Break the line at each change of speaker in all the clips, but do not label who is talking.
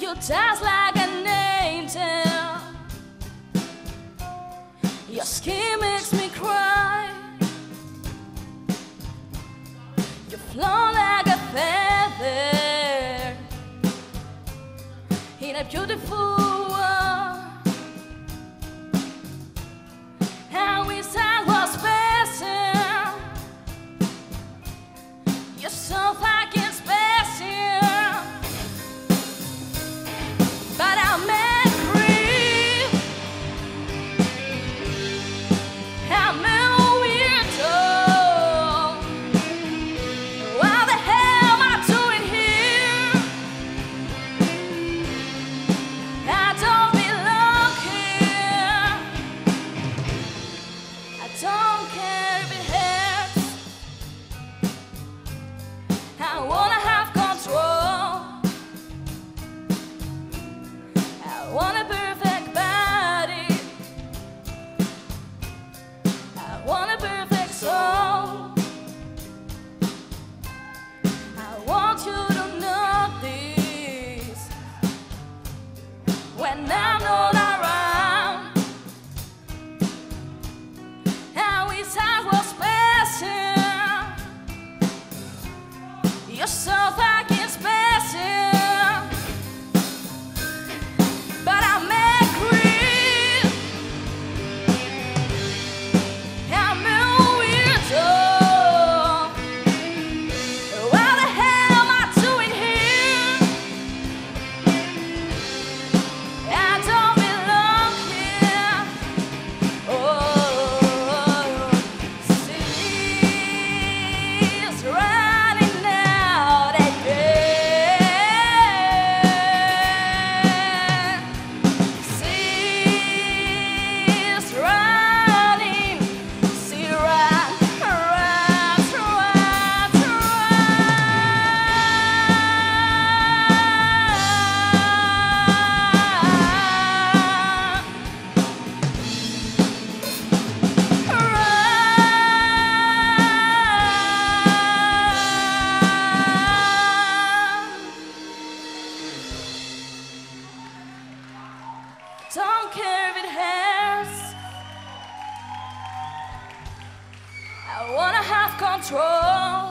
You dance like an angel. Your skin makes me cry. You flow like a feather in a beautiful world. And we sang was special. You're so fucking special. But I'm angry. I'm a weirdo. What the hell am I doing here? I don't belong here. I don't care if it hurts. I wanna have control. I want a perfect body. I want a perfect soul. I want you to notice when I'm not around. And we talk was special. You're so fucking special. But I'm angry. I'm a weirdo. What the hell am I doing here? I don't belong here. Oh, seas running out again. Seas running, sea run, run, run, Don't care if it hurts. I wanna have control.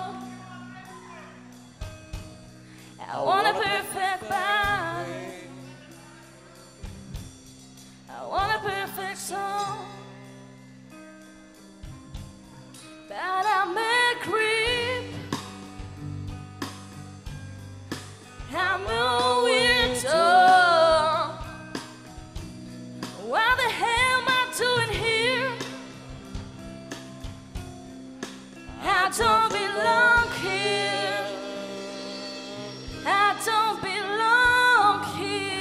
I want a perfect body. I want a perfect soul. But I'm a creep. I'm a weirdo. What the hell am I doing here? I don't belong here. I don't belong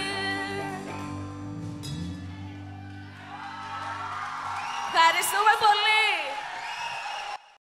here. Cara, isso não vai